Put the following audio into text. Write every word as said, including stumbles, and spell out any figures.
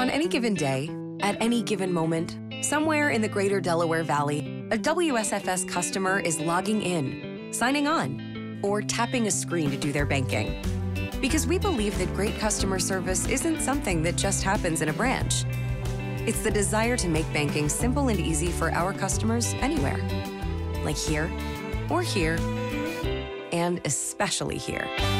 On any given day, at any given moment, somewhere in the greater Delaware Valley, a W S F S customer is logging in, signing on, or tapping a screen to do their banking. Because we believe that great customer service isn't something that just happens in a branch. It's the desire to make banking simple and easy for our customers anywhere. Like here, or here, and especially here.